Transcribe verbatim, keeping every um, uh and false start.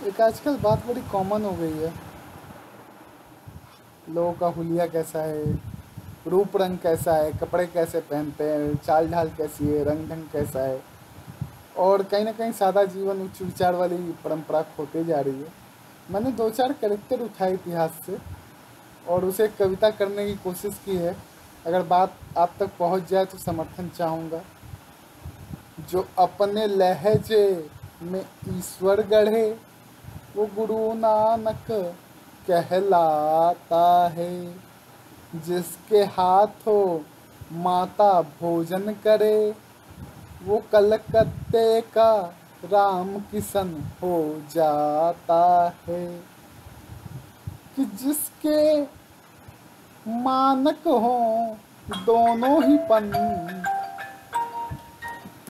एक आजकल बात बड़ी कॉमन हो गई है। लोगों का हुलिया कैसा है, रूप रंग कैसा है, कपड़े कैसे पहनते हैं, चाल ढाल कैसी है, रंग ढंग कैसा है, और कहीं ना कहीं सादा जीवन उच्च विचार वाली परंपरा खोते जा रही है। मैंने दो चार कैरेक्टर उठाए इतिहास से और उसे कविता करने की कोशिश की है। अगर बात आप तक पहुंच जाए तो समर्थन चाहूँगा। जो अपने लहजे में ईश्वर गढ़े, वो गुरु नानक कहलाता है। जिसके हाथों माता भोजन करे, वो कलकत्ते का राम किशन हो जाता है। कि जिसके मानक हों दोनों ही पंथ,